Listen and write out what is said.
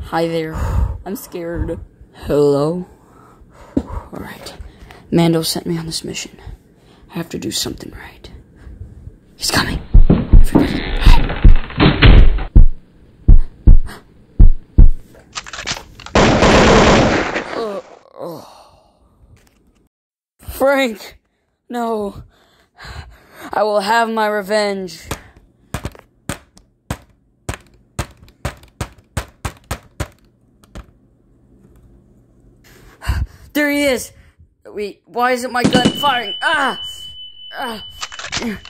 Hi there. I'm scared. Hello? Alright. Mando sent me on this mission. I have to do something right. He's coming. Everybody. Frank! No. I will have my revenge. There he is! Wait, why isn't my gun firing? Ah!